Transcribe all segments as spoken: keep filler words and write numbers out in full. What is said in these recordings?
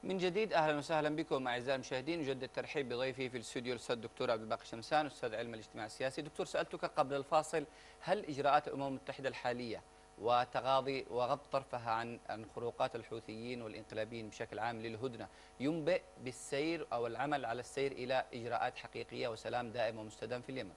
من جديد اهلا وسهلا بكم اعزائي المشاهدين، نجدد الترحيب بضيفي في الاستوديو الاستاذ الدكتور عبد الباقي شمسان استاذ علم الاجتماع السياسي. دكتور، سالتك قبل الفاصل هل اجراءات الامم المتحده الحاليه وتغاضي وغض طرفها عن عن خروقات الحوثيين والانقلابيين بشكل عام للهدنه ينبئ بالسير او العمل على السير الى اجراءات حقيقيه وسلام دائم ومستدام في اليمن؟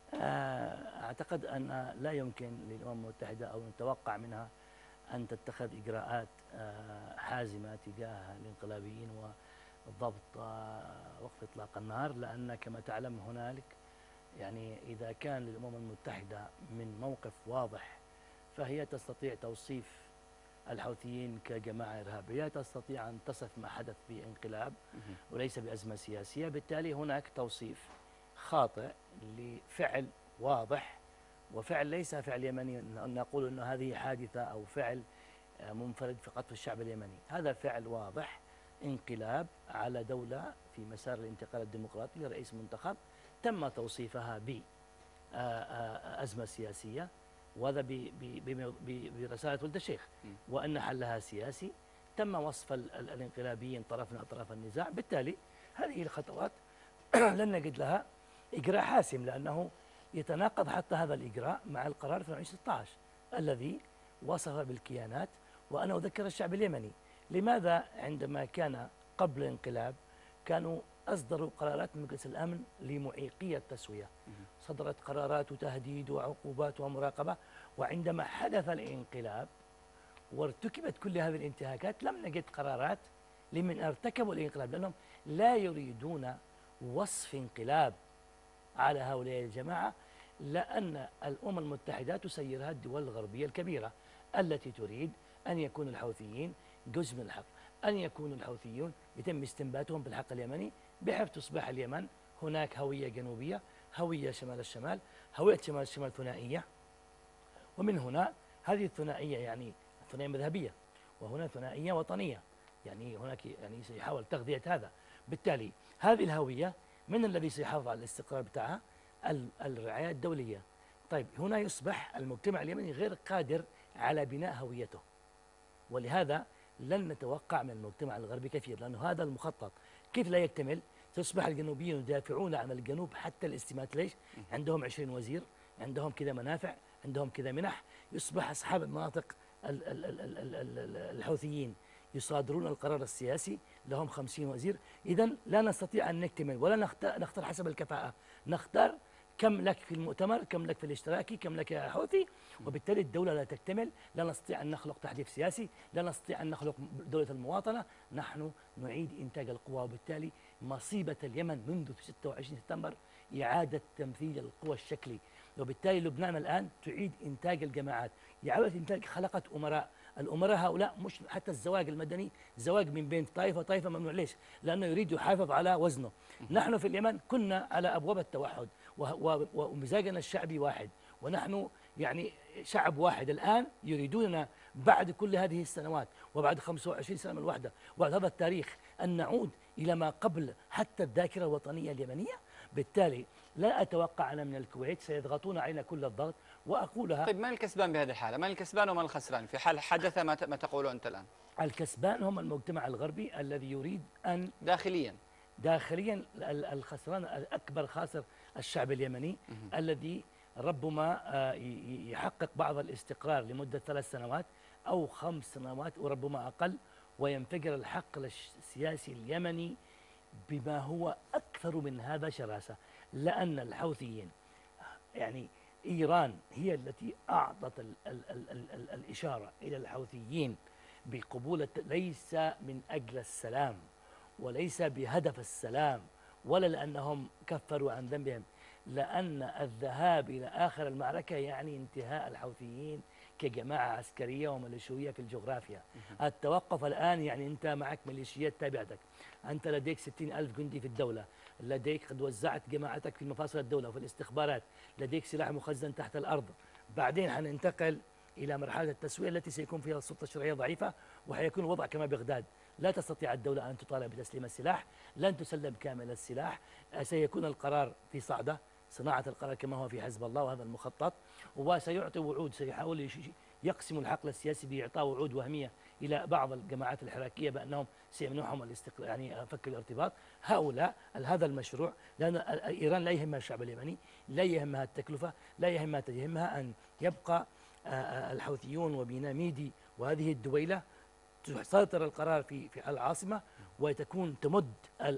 أعتقد أن لا يمكن للأمم المتحدة أو نتوقع منها أن تتخذ إجراءات حازمة تجاه الانقلابيين وضبط وقف إطلاق النار، لأن كما تعلم هنالك يعني إذا كان للأمم المتحدة من موقف واضح فهي تستطيع توصيف الحوثيين كجماعة إرهابية، تستطيع أن تصف ما حدث بانقلاب وليس بأزمة سياسية. بالتالي هناك توصيف خاطئ لفعل واضح وفعل ليس فعل يمني أن نقول أن هذه حادثة أو فعل منفرد فقط في الشعب اليمني. هذا فعل واضح، انقلاب على دولة في مسار الانتقال الديمقراطي لرئيس منتخب تم توصيفها بأزمة سياسية، وهذا برسالة ولد الشيخ، وأن حلها سياسي. تم وصف الانقلابيين طرف من أطراف النزاع. بالتالي هذه الخطوات لن نجد لها إجراء حاسم، لأنه يتناقض حتى هذا الإجراء مع القرار في ألفين وستة عشر الذي وصف بالكيانات. وأنا أذكر الشعب اليمني لماذا عندما كان قبل الانقلاب كانوا أصدروا قرارات من مجلس الأمن لمعيقية التسوية، صدرت قرارات وتهديد وعقوبات ومراقبة، وعندما حدث الانقلاب وارتكبت كل هذه الانتهاكات لم نجد قرارات لمن ارتكبوا الانقلاب، لأنهم لا يريدون وصف انقلاب على هؤلاء الجماعة، لأن الأمم المتحدة تسيرها الدول الغربية الكبيرة التي تريد أن يكون الحوثيين جزء من الحق، أن يكون الحوثيون يتم استنباتهم بالحق اليمني بحيث تصبح اليمن هناك هوية جنوبية، هوية شمال الشمال، هوية شمال الشمال ثنائية. ومن هنا هذه الثنائية يعني ثنائية مذهبية، وهنا ثنائية وطنية، يعني هناك يعني سيحاول تغذية هذا. بالتالي هذه الهوية من الذي سيحافظ على الاستقرار بتاعها؟ الرعاية الدولية. طيب هنا يصبح المجتمع اليمني غير قادر على بناء هويته، ولهذا لن نتوقع من المجتمع الغربي كثير، لأنه هذا المخطط كيف لا يكتمل؟ تصبح الجنوبيين يدافعون عن الجنوب حتى الاستمات. ليش؟ عندهم عشرين وزير، عندهم كذا منافع، عندهم كذا منح. يصبح أصحاب المناطق الحوثيين يصادرون القرار السياسي، لهم خمسين وزير. إذن لا نستطيع أن نكتمل ولا نختار, نختار حسب الكفاءة، نختار كم لك في المؤتمر، كم لك في الاشتراكي، كم لك يا حوثي. وبالتالي الدولة لا تكتمل، لا نستطيع أن نخلق تحديث سياسي، لا نستطيع أن نخلق دولة المواطنة. نحن نعيد إنتاج القوى، وبالتالي مصيبة اليمن منذ ستة وعشرين سبتمبر إعادة تمثيل القوى الشكلي. وبالتالي لبنان الآن تعيد إنتاج الجماعات، إعادة إنتاج خلقت أمراء. الأمراء هؤلاء مش حتى الزواج المدني زواج من بين طائفة وطائفة ممنوع. ليش؟ لأنه يريد يحافظ على وزنه. نحن في اليمن كنا على أبواب التوحد ومزاجنا الشعبي واحد، ونحن يعني شعب واحد. الآن يريدوننا بعد كل هذه السنوات وبعد خمسة وعشرين سنة من الوحدة وبعد هذا التاريخ أن نعود إلى ما قبل حتى الذاكرة الوطنية اليمنية. بالتالي لا أتوقع أن من الكويت سيضغطون علينا كل الضغط وأقولها. طيب من الكسبان بهذه الحالة؟ من الكسبان ومن الخسران في حال حدث ما ما تقوله أنت الآن؟ الكسبان هم المجتمع الغربي الذي يريد أن داخليا داخليا الخسران الأكبر خاسر الشعب اليمني الذي ربما يحقق بعض الاستقرار لمدة ثلاث سنوات أو خمس سنوات وربما أقل، وينفجر الحقل السياسي اليمني بما هو أكثر من هذا شراسة. لأن الحوثيين يعني إيران هي التي أعطت ال ال ال ال ال الإشارة إلى الحوثيين بقبول، ليس من أجل السلام وليس بهدف السلام ولا لأنهم كفروا عن ذنبهم، لأن الذهاب إلى آخر المعركة يعني انتهاء الحوثيين كجماعة عسكرية وميليشيوية في الجغرافيا. التوقف الآن يعني أنت معك ميليشيات تابعتك، أنت لديك ستين ألف جندي في الدولة، لديك قد وزعت جماعتك في مفاصل الدولة وفي الاستخبارات، لديك سلاح مخزن تحت الأرض. بعدين حننتقل إلى مرحلة التسوية التي سيكون فيها السلطة الشرعية ضعيفة، وحيكون الوضع كما بغداد، لا تستطيع الدولة أن تطالب بتسليم السلاح، لن تسلم كامل السلاح. سيكون القرار في صعدة صناعة القرار كما هو في حزب الله وهذا المخطط، وسيعطي وعود، سيحاول يقسم الحقل السياسي بإعطاء وعود وهمية إلى بعض الجماعات الحراكية بأنهم سيمنحهم الاستقلال، يعني فك الارتباط. هؤلاء هذا المشروع، لأن إيران لا يهمها الشعب اليمني، لا يهمها التكلفة، لا يهمها يهمها أن يبقى الحوثيون وبناء ميدي وهذه الدويلة تسيطر القرار في في العاصمة، وتكون تمد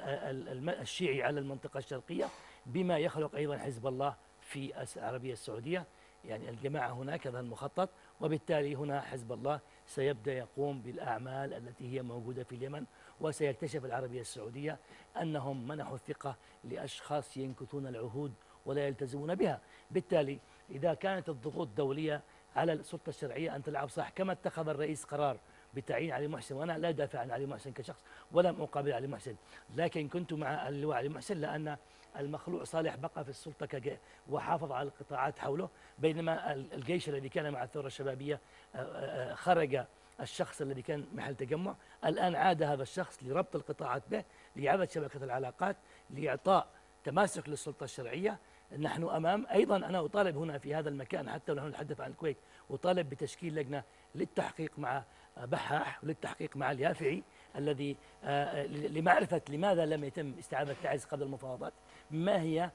الشيعي على المنطقة الشرقية، بما يخلق أيضا حزب الله في العربية السعودية. يعني الجماعة هناك هذا المخطط، وبالتالي هنا حزب الله سيبدأ يقوم بالأعمال التي هي موجودة في اليمن، وسيكتشف العربية السعودية أنهم منحوا الثقة لأشخاص ينكثون العهود ولا يلتزمون بها. بالتالي إذا كانت الضغوط الدولية على السلطة الشرعية أن تلعب صح، كما اتخذ الرئيس قرار بتعيين علي محسن، وأنا لا أدافع عن علي محسن كشخص ولم أقابل علي محسن، لكن كنت مع اللواء علي محسن لأن المخلوع صالح بقى في السلطة وحافظ على القطاعات حوله، بينما الجيش الذي كان مع الثورة الشبابية خرج الشخص الذي كان محل تجمع. الآن عاد هذا الشخص لربط القطاعات به، لإعادة شبكة العلاقات، لإعطاء تماسك للسلطة الشرعية. نحن أمام أيضا، أنا أطالب هنا في هذا المكان حتى ونحن نتحدث عن الكويت، أطالب بتشكيل لجنة للتحقيق مع بحاح وللتحقيق مع اليافعي الذي لمعرفة لماذا لم يتم استعادة تعز قبل المفاوضات، ما هي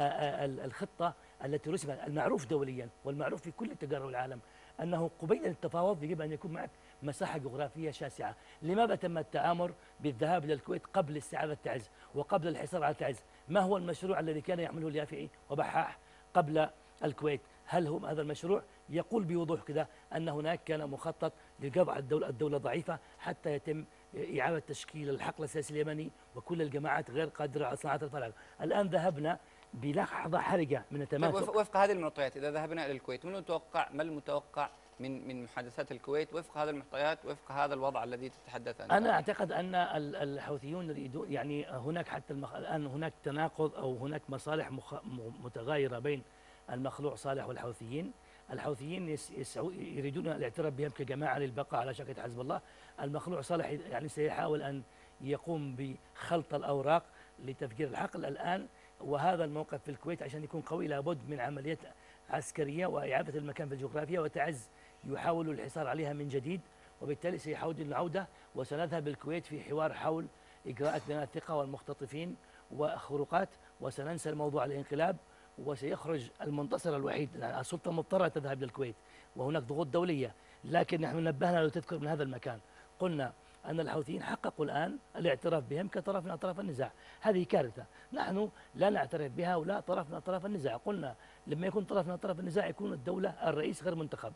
الخطة التي رسمت. المعروف دوليا والمعروف في كل تجارب العالم أنه قبيل التفاوض يجب أن يكون معك مساحة جغرافية شاسعة. لماذا تم التآمر بالذهاب إلى الكويت قبل استعادة تعز وقبل الحصار على تعز؟ ما هو المشروع الذي كان يعمله اليافعي وبحاح قبل الكويت؟ هل هو هذا المشروع يقول بوضوح كذا أن هناك كان مخطط لقضع الدولة الدولة ضعيفة حتى يتم إعادة تشكيل الحقل السياسي اليمني وكل الجماعات غير قادرة على صناعة الفراغ. الآن ذهبنا بلحظة حرجة من التماسك. وفق هذه المعطيات إذا ذهبنا إلى الكويت، من المتوقع ما المتوقع من من محادثات الكويت وفق هذه المعطيات وفق هذا الوضع الذي تتحدث عنه؟ أنا أعتقد أن الحوثيون يريدون، يعني هناك حتى المخ... الآن هناك تناقض أو هناك مصالح مخ... متغايرة بين المخلوع صالح والحوثيين. الحوثيين يسعو يريدون الاعتراف بهم كجماعة للبقاء على شكل حزب الله. المخلوع صالح يعني سيحاول أن يقوم بخلط الأوراق لتفجير الحقل الآن، وهذا الموقف في الكويت عشان يكون قوي لابد من عملية عسكرية وإعادة المكان في الجغرافيا، وتعز يحاول الحصار عليها من جديد، وبالتالي سيحاول العودة. وسنذهب الكويت في حوار حول إجراءات بناء الثقة والمختطفين وخروقات، وسننسى الموضوع الانقلاب، وسيخرج المنتصر الوحيد. السلطة مضطرة تذهب للكويت وهناك ضغوط دولية، لكن نحن نبهنا لو تذكر من هذا المكان قلنا أن الحوثيين حققوا الآن الاعتراف بهم كطرف من أطراف النزاع. هذه كارثة، نحن لا نعترف بها ولا طرف من أطراف النزاع. قلنا لما يكون طرف من أطراف النزاع يكون الدولة الرئيس غير منتخب،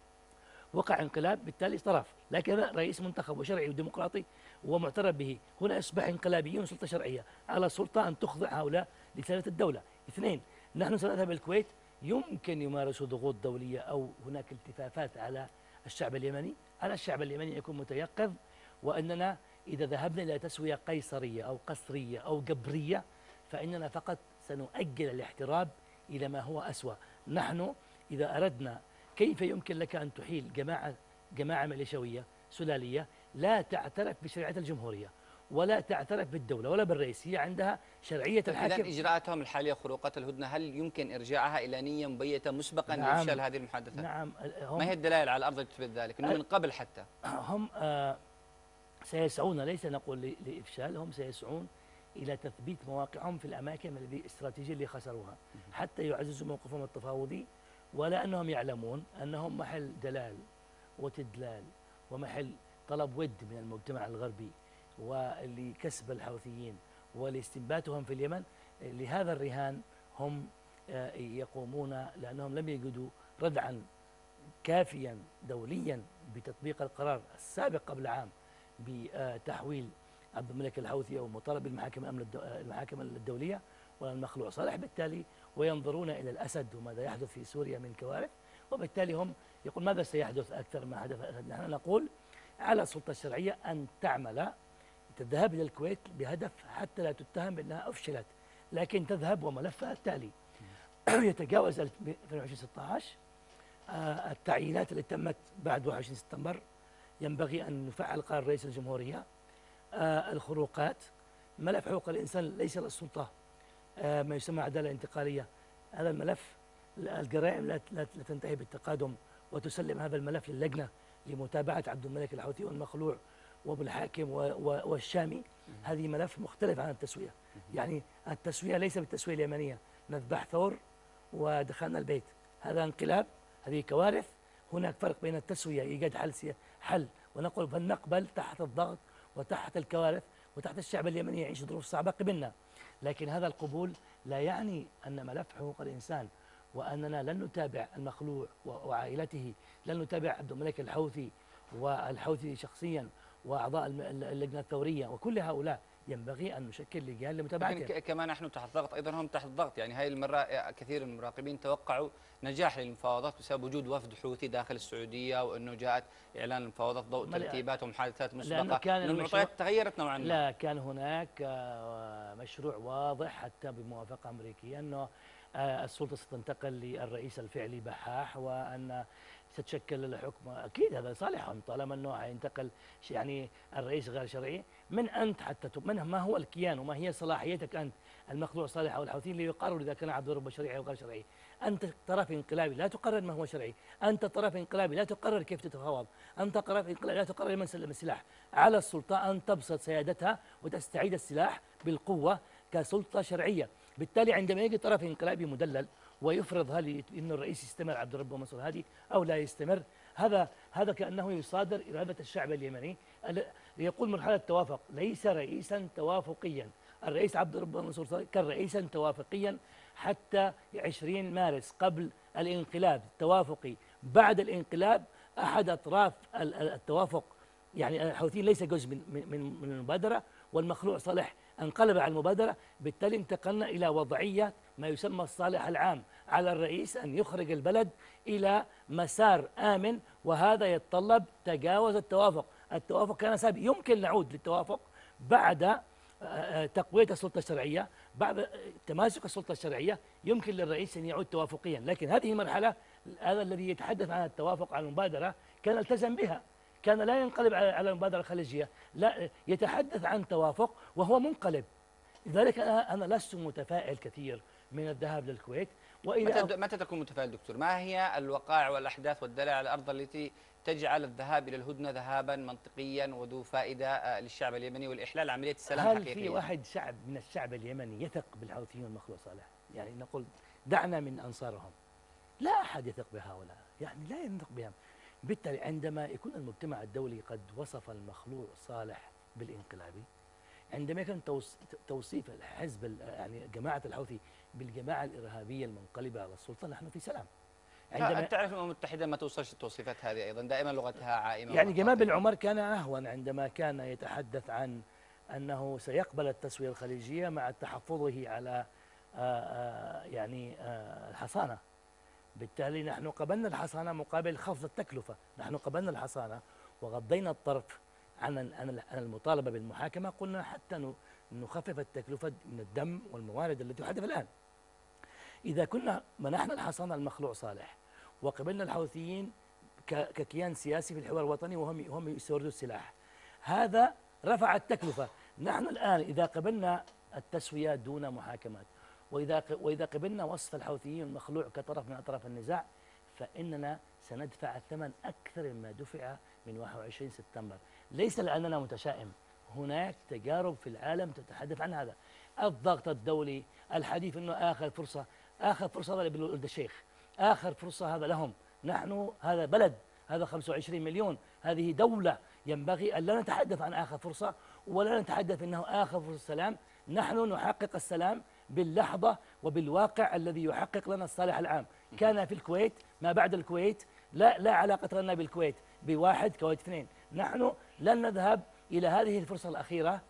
وقع انقلاب بالتالي طرف، لكن رئيس منتخب وشرعي وديمقراطي ومعترف به. هنا أصبح انقلابيون سلطة شرعية، على السلطة أن تخضع هؤلاء لسيادة الدولة. اثنين، نحن سنذهب الكويت، يمكن يمارسوا ضغوط دولية أو هناك التفافات على الشعب اليمني. على الشعب اليمني يكون متيقظ، وأننا إذا ذهبنا إلى تسوية قيصرية أو قصرية أو جبرية فإننا فقط سنؤجل الاحتراب إلى ما هو أسوأ. نحن إذا أردنا، كيف يمكن لك أن تحيل جماعة جماعة ميليشيوية سلالية لا تعترف بشريعة الجمهورية ولا تعترف بالدولة ولا بالرئيس، هي عندها شرعية الحاكم. إذن إجراءاتهم الحالية خروقات الهدنة هل يمكن إرجاعها إلى نية مبيتة مسبقا نعم لإفشال هذه المحادثات؟ نعم. ما هي الدلائل على الأرض تثبت ذلك؟ إنه من قبل حتى هم آه سيسعون، ليس نقول لإفشال، هم سيسعون إلى تثبيت مواقعهم في الأماكن الاستراتيجية اللي خسروها حتى يعززوا موقفهم التفاوضي، ولا أنهم يعلمون أنهم محل دلال وتدلال ومحل طلب ود من المجتمع الغربي ولكسب الحوثيين ولاستنباتهم في اليمن. لهذا الرهان هم يقومون، لأنهم لم يجدوا ردعا كافيا دوليا بتطبيق القرار السابق قبل عام بتحويل عبد الملك الحوثي أو مطالب بالمحاكم المحاكم الدولية والمخلوع صالح، بالتالي وينظرون إلى الأسد وماذا يحدث في سوريا من كوارث، وبالتالي هم يقول ماذا سيحدث أكثر ما حدث الأسد. نحن نقول على السلطة الشرعية أن تعمل، تذهب إلى الكويت بهدف حتى لا تتهم بأنها أفشلت، لكن تذهب وملفها التالي يتجاوز ألفين وعشرين ستة عشر التعيينات اللي تمت بعد واحد وعشرين سبتمبر، ينبغي أن نفعل قرار رئيس الجمهورية. الخروقات، ملف حقوق الإنسان ليس للسلطة ما يسمى عدالة انتقالية، هذا الملف الجرائم لا, لا تنتهي بالتقادم وتسلم هذا الملف للجنة لمتابعة عبد الملك الحوثي والمخلوع وابو الحاكم والشامي. هذه ملف مختلف عن التسوية. يعني التسوية ليس بالتسوية اليمنية نذبح ثور ودخلنا البيت، هذا انقلاب، هذه كوارث. هناك فرق بين التسوية إيجاد حل حل ونقول فلنقبل تحت الضغط وتحت الكوارث وتحت الشعب اليمني يعيش ظروف صعبة قبلنا، لكن هذا القبول لا يعني أن ملف حقوق الإنسان وأننا لن نتابع المخلوع وعائلته، لن نتابع عبد الملك الحوثي والحوثي شخصيا وأعضاء اللجنة الثورية وكل هؤلاء، ينبغي أن نشكل لجان لمتابعتهم. لكن كمان نحن تحت ضغط، أيضا هم تحت ضغط. يعني هاي المرة كثير من المراقبين توقعوا نجاح للمفاوضات بسبب وجود وفد حوثي داخل السعودية، وأنه جاءت إعلان المفاوضات ضوء ترتيبات ومحادثات مسبقة، كان المعطيات تغيرت نوعا ما. لا، كان هناك مشروع واضح حتى بموافقة أمريكية أنه السلطة ستنتقل للرئيس الفعلي بحاح، وأن ستشكل الحكم. أكيد هذا صالحهم طالما أنه حينتقل يعني الرئيس غير شرعي. من أنت حتى من ما هو الكيان وما هي صلاحيتك أنت المخلوع صالح أو الحوثي اللي يقرر إذا كان عبد الرب شرعي أو غير شرعي؟ أنت طرف انقلابي لا تقرر ما هو شرعي، أنت طرف انقلابي لا تقرر كيف تتفاوض، أنت طرف انقلابي لا تقرر من سلم السلاح. على السلطة أن تبسط سيادتها وتستعيد السلاح بالقوة كسلطة شرعية. بالتالي عندما يجي طرف انقلابي مدلل ويفرض هل إنه الرئيس يستمر عبد الرب منصور هادي أو لا يستمر، هذا هذا كأنه يصادر إرادة الشعب اليمني. يقول مرحلة توافق، ليس رئيسا توافقيا. الرئيس عبد الرب منصور كان رئيسا توافقيا حتى عشرين مارس قبل الانقلاب توافقي. بعد الانقلاب أحد أطراف التوافق يعني الحوثيين ليس جزء من من من المبادرة، والمخلوع صالح انقلب على المبادرة. بالتالي انتقلنا إلى وضعية ما يسمى الصالح العام، على الرئيس أن يخرج البلد إلى مسار آمن، وهذا يتطلب تجاوز التوافق. التوافق كان سابق، يمكن نعود للتوافق بعد تقوية السلطة الشرعية، بعد تماسك السلطة الشرعية يمكن للرئيس أن يعود توافقيا. لكن هذه المرحلة، هذا الذي يتحدث عن التوافق على المبادرة كان التزم بها، كان لا ينقلب على المبادرة الخليجية، لا يتحدث عن توافق وهو منقلب. لذلك أنا لست متفائل كثير من الذهاب للكويت. وإذا متى, متى تكون متفائل دكتور؟ ما هي الوقائع والأحداث والدلائل على الأرض التي تجعل الذهاب إلى الهدنة ذهابا منطقيا وذو فائدة للشعب اليمني والإحلال عملية السلام حقيقية؟ هل في واحد شعب من الشعب اليمني يثق بالحوثيين والمخلوع صالح؟ يعني نقول دعنا من أنصارهم، لا أحد يثق بهؤلاء، يعني لا يثق بهم. بالتالي عندما يكون المجتمع الدولي قد وصف المخلوع صالح بالانقلابي، عندما يكون توصيف الحزب يعني جماعة الحوثي بالجماعة الإرهابية المنقلبة على السلطة، نحن في سلام. عندما تعرف الأمم المتحدة ما توصلش التوصيفات هذه أيضا دائما لغتها عائمة. يعني جمال بن عمر كان أهون عندما كان يتحدث عن أنه سيقبل التسوية الخليجية مع تحفظه على آآ آآ يعني آآ الحصانة. بالتالي نحن قبلنا الحصانة مقابل خفض التكلفة، نحن قبلنا الحصانة وغضينا الطرف عن عن المطالبة بالمحاكمة. قلنا حتى نخفف التكلفة من الدم والموارد التي تحدث الآن. إذا كنا منحنا الحصانة المخلوع صالح وقبلنا الحوثيين ككيان سياسي في الحوار الوطني وهم هم يستوردوا السلاح، هذا رفع التكلفة. نحن الآن إذا قبلنا التسوية دون محاكمات، وإذا وإذا قبلنا وصف الحوثيين المخلوع كطرف من أطراف النزاع، فإننا سندفع الثمن أكثر مما دفع من واحد وعشرين سبتمبر. ليس لأننا متشائم، هناك تجارب في العالم تتحدث عن هذا. الضغط الدولي، الحديث أنه آخر فرصة، آخر فرصة هذا لولد الشيخ، آخر فرصة هذا لهم. نحن هذا بلد، هذا خمسة وعشرين مليون، هذه دولة، ينبغي أن لا نتحدث عن آخر فرصة ولا نتحدث أنه آخر فرصة سلام. نحن نحقق السلام باللحظة وبالواقع الذي يحقق لنا الصالح العام. كان في الكويت، ما بعد الكويت لا لا علاقة لنا بالكويت، بواحد كويت اثنين. نحن لن نذهب إلى هذه الفرصة الأخيرة،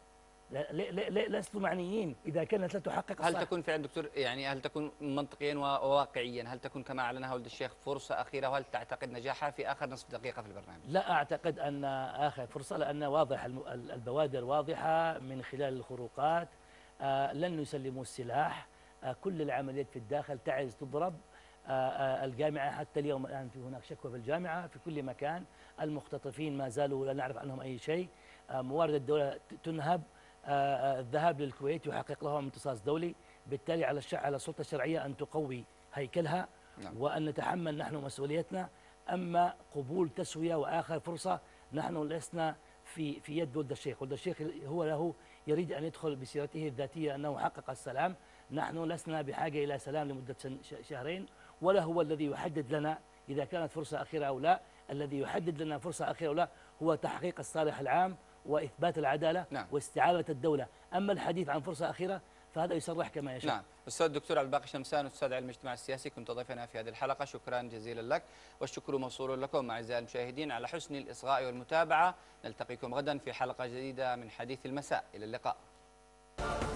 لست معنيين إذا كانت لا تحقق. هل تكون فعلا دكتور، يعني هل تكون منطقيا وواقعيا، هل تكون كما أعلنها ولد الشيخ فرصة أخيرة، وهل تعتقد نجاحها في آخر نصف دقيقة في البرنامج؟ لا أعتقد أن آخر فرصة، لأن واضح البوادر واضحة من خلال الخروقات. آه لن يسلموا السلاح، آه كل العمليات في الداخل تعز تضرب. آه آه الجامعة حتى اليوم الآن في هناك شكوى في الجامعة في كل مكان، المختطفين ما زالوا لا نعرف عنهم أي شيء. آه موارد الدولة تنهب. آه الذهاب للكويت يحقق لهم امتصاص دولي. بالتالي على الشع على السلطة الشرعية أن تقوي هيكلها. نعم. وأن نتحمل نحن مسؤوليتنا أما قبول تسوية وآخر فرصة، نحن لسنا في في يد ولد الشيخ. ولد الشيخ هو له يريد أن يدخل بسيرته الذاتية أنه حقق السلام. نحن لسنا بحاجة إلى سلام لمدة شهرين، ولا هو الذي يحدد لنا إذا كانت فرصة أخيرة أو لا. الذي يحدد لنا فرصة أخيرة أو لا هو تحقيق الصالح العام وإثبات العدالة نعم. واستعادة الدولة. أما الحديث عن فرصة أخيرة فهذا يصرح كما يشاء. نعم. أستاذ الدكتور عبد الباقي شمسان، أستاذ علم الاجتماع السياسي، كنت ضيفنا في هذه الحلقة، شكرا جزيلا لك، والشكر موصول لكم أعزائي المشاهدين على حسن الإصغاء والمتابعة. نلتقيكم غدا في حلقة جديدة من حديث المساء، إلى اللقاء.